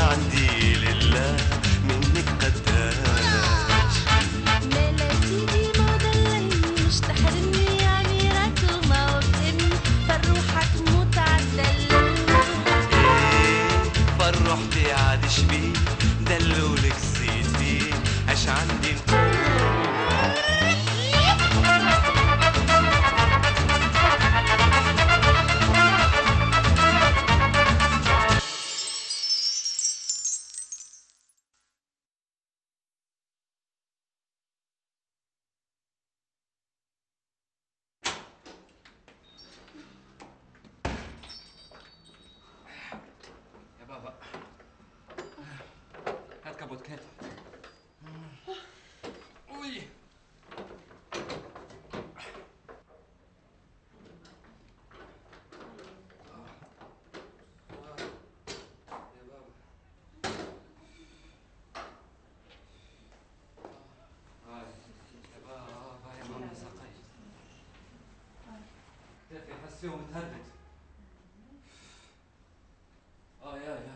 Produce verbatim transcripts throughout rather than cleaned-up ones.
عندي لله منك قداش. لا لا سيدي ما ضليش تحرمني يعني راك ما وكأني فروحك موت عالدلال. ايه فرحتي عاد شبيه دلولك سيدي اش عندي يوم متهدد. اه يا يا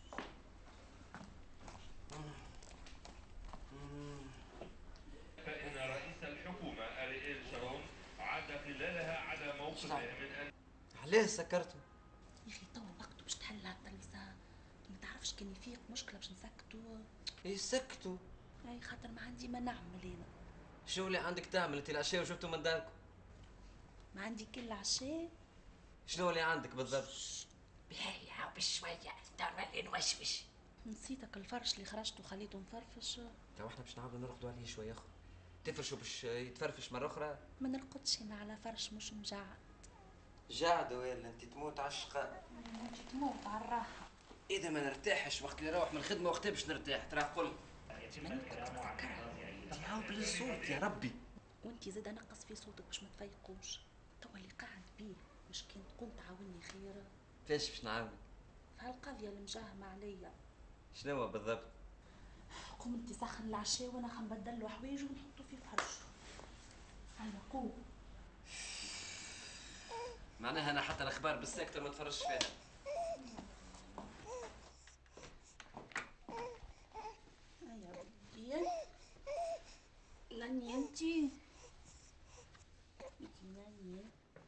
فإن رئيس الحكومة أرييل شارون عاد خلالها على موقفه من أن عليه سكرته يا اخي توا وقته باش تحل هالتلفزة، ما تعرفش كان يفيق مشكلة باش نسكتوا. يسكتوا. اي خاطر ما عندي ما نعمل انا. شو اللي عندك تعمل انت؟ العشاء وشفتوا من داركم. ما عندي كل عشاء. شنو اللي عندك بالضبط؟ بهيا بشوية تولي نوشوش. نسيتك الفرش اللي خرجت وخليته مفرفش. تو احنا باش نعاودوا نرقدوا عليه شويه اخرى. تفرشوا باش يتفرفش مره اخرى. ما نرقدش انا على فرش مش مجعد. جعد ولا انت تموت على الشقاء؟ انت تموت على الراحة. اذا ما نرتاحش وقت اللي نروح من الخدمه وقتها باش نرتاح ترى قل. ماني تفكرها. تعاود بالصوت يا ربي. وانت زاد نقص في صوتك باش ما تفيقوش. توا اللي قاعد بيه مش كان تقوم تعاوني خير. فاش باش نعاونك؟ في هالقضية المجاهمة عليا. شنو بالضبط؟ قوم انت سخن العشاء وانا خنبدلو حوايجه ونحطو في فرشه. هيا قوم. معناها انا حتى الاخبار بالساكتة ما تفرجش فيها. هيا بدي لاني انتي انتي ناني.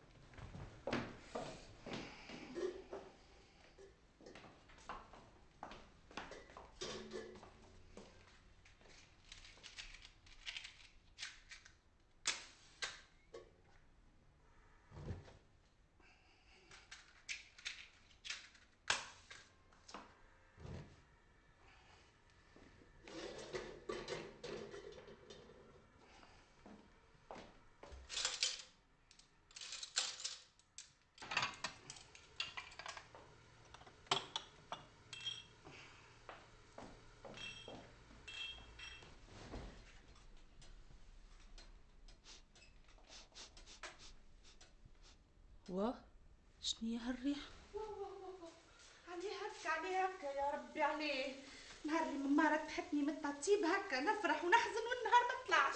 واه شنيا هالريحة؟ عليه هكا عليه هكا يا ربي عليه. نهار اللي ماما تحبني من التطيب هكا نفرح ونحزن والنهار ما طلعش.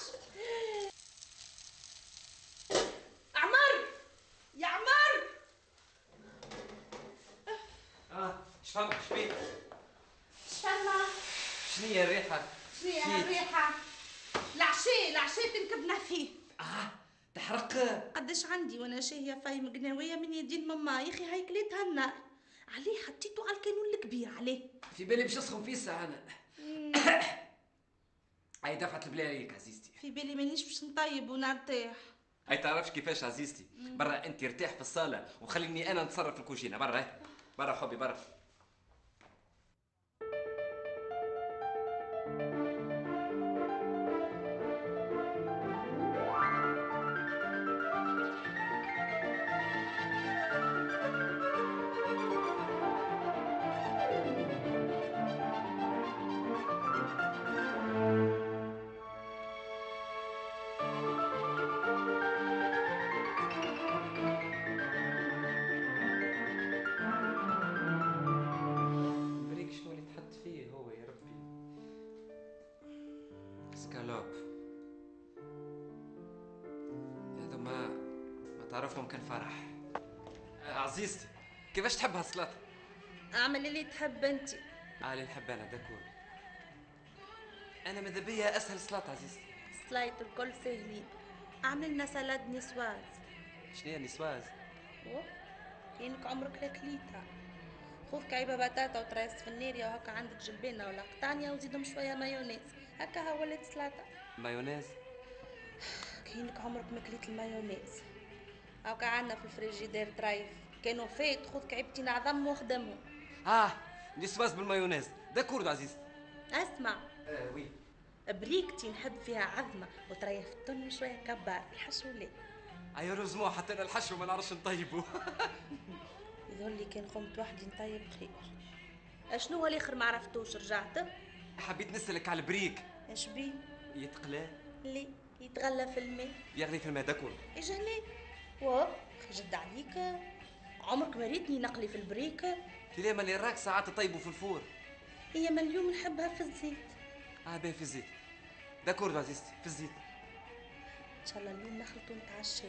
عمر يا عمر. اه شفمك شبيك؟ شفنا شنيا الريحة؟ شنيا هالريحة؟ العشاء العشاء تنكبنا فيه. اه تحرق. قداش عندي وانا شاهية فايم قناوية من يدين ماما يا اخي هاي كليتها النار. عليه حطيته على الكانون الكبير عليه. في بالي باش اسخن فيه ساعة انا. هاي دفعة البلاريك عزيزتي. في بالي مانيش باش نطيب ونرتاح. هاي تعرفش كيفاش عزيزتي؟ برا انت ارتاح في الصالة وخليني انا نتصرف في الكوجينة. برا برا حبي برا. تعرفهم كان فرح. عزيزتي كيفاش تحب هالسلطة؟ اعمل اللي تحب انت. علي نحب انا داكور. انا ماذا بيا اسهل سلطه عزيزتي. سلايط الكل سهلين. اعمل لنا سلاد نسواز. شنو هي نسواز؟ اوه كأنك عمرك لا كليتها. خذ كعيبة بطاطا وتريس في النار يا هكا عندك جبانة ولا قطانية وزيدهم شوية مايونيز. هكا ها ولات سلطة. مايونيز؟ كأنك عمرك ما كليت المايونيز. هكا عندنا في الفريجيدير ترايف. كانوا فات خذ كعيبتين عظم واخدمهم. اه نسواز بالمايونيز داكور عزيزتي. اسمع. اه وي. بريكتي نحب فيها عظمة وتريف التن وشوية كبار الحشو لا. ايا رزموه حتى انا الحشو ما نعرفش نطيبه. يظهر لي كان قمت وحدي نطيب خير. اشنو هو الاخر ما عرفتوش رجعت؟ حبيت نسألك على البريك. اش بيه؟ يتقلى؟ ليه يتغلى في الماء. يغلي في الماء داكور. اجا هنا واه جد عليك. عمرك ما ريتني نقلي في البريك. تلي مالي راك ساعات تطيبوا في الفور. هي ما اليوم نحبها في الزيت. اه باهي في الزيت. داكور عزيزتي في الزيت. ان شاء الله اليوم نخلطوا نتعشى.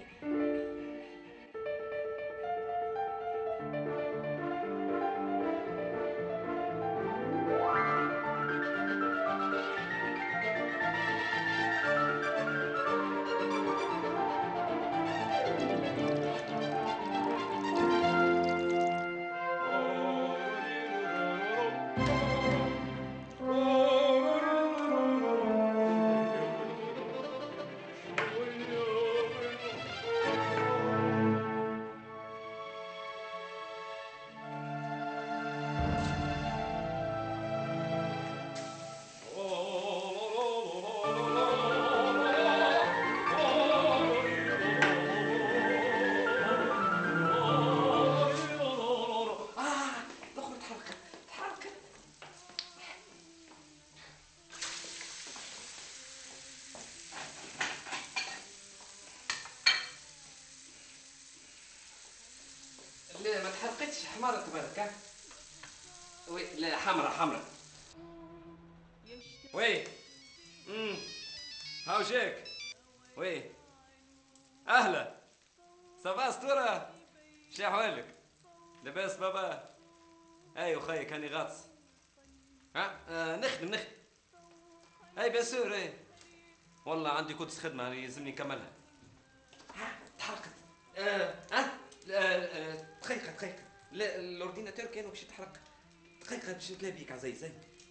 لا ما تحرقتش حمارة تبارك ها. وي لا حمرا حمرا. وي امم هاو جاك. وي اهلا صافا اسطورة. شي احوالك؟ لاباس بابا؟ ايوا خيك هاني غاطس. ها آه نخدم نخدم. اي بيان سور اي والله عندي كودس خدمة يلزمني نكملها. ها تحرقت. اه اه دقيقة دقيقة. لا الاورديناتور كان باش يتحرق. دقيقة باش نتلا بيك عزيز زي.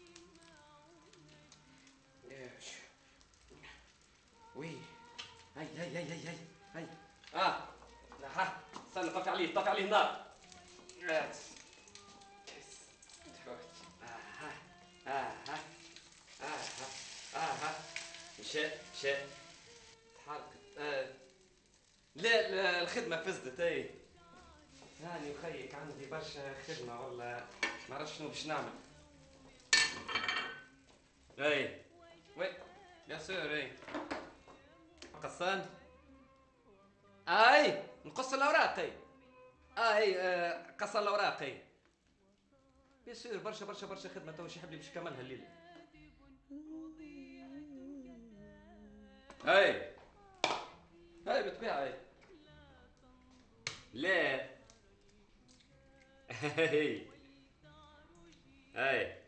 وي هاي هاي هاي هاي هاي اه ها استنى طفي عليه طفي عليه النار. اه ها اه ها اه ها اه ها مشى مشى تحرقت. آه. لا, لا الخدمة فزدت اي. هاني وخيك عندي برشا خدمة والله ما عرفش شنو باش نعمل. اي وي بيان سور اي قصان. اي نقص الاوراق اي. اي آه قص الاوراق اي بيان سور برشا برشا برشا خدمة تو يحب لي باش نكملها الليلة. اي هاي بالطبيعة اي. لا هاي هاي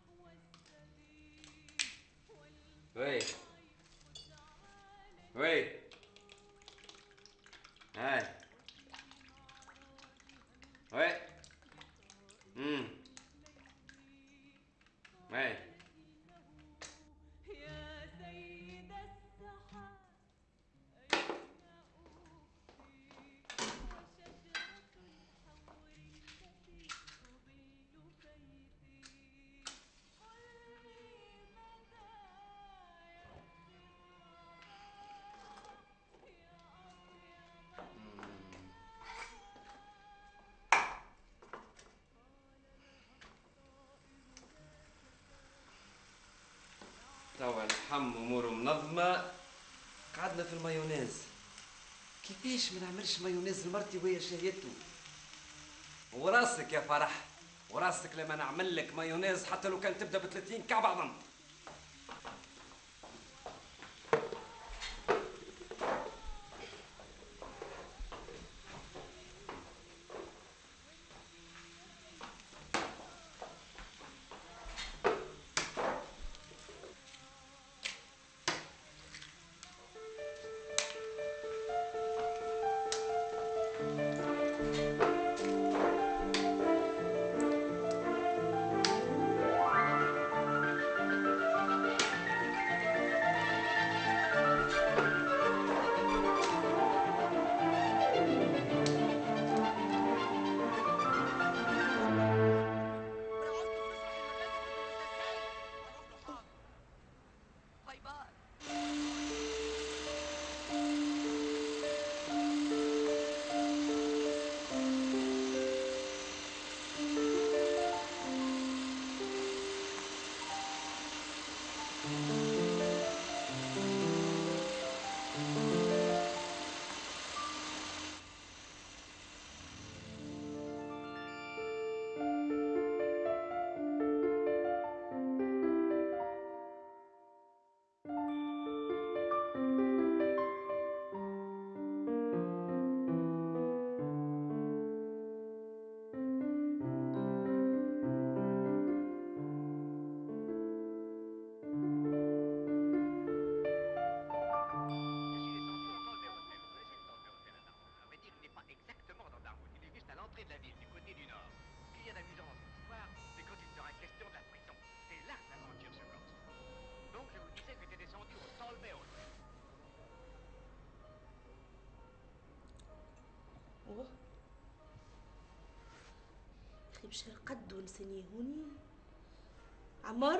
وي وي هاي وي امم هاي توا اللحم اموره منظمه. قعدنا في المايونيز. كيفاش ما نعملش مايونيز لمرتي وهي شهيته؟ وراسك يا فرح وراسك لما نعمل لك مايونيز حتى لو كان تبدا ب ثلاثين كعب عظم. مش القد ونسني هوني عمر.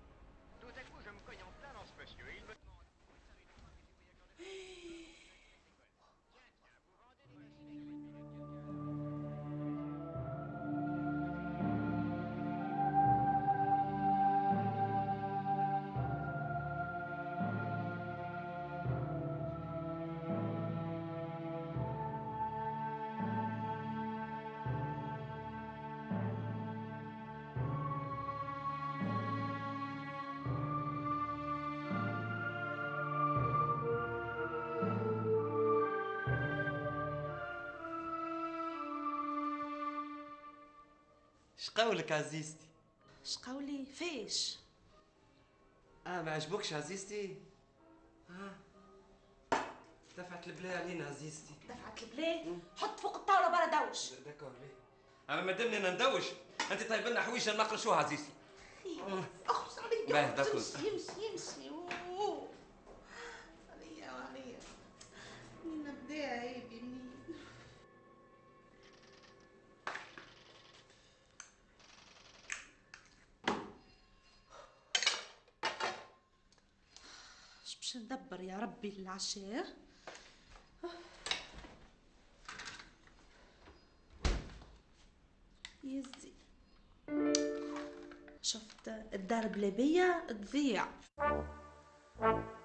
شقولك عزيزتي؟ شقولي فيش؟ اه ما عجبوكش عزيزتي؟ اه دفعت البلا علينا عزيزتي. دفعت البلا؟ حط فوق الطاوله برا دوش. داكور بيه. اما ما دامني انا ندوش انت طيب لنا حويجه نقرشوها عزيزتي. اخرج عليا. باه داكور. يمشي يمشي يمشي. أوه. عليا عليا. منين نبدا عيبي منين؟ اش باش ندبر يا ربي للعشاء؟ يزي شفت الدار بلا بيا تضيع.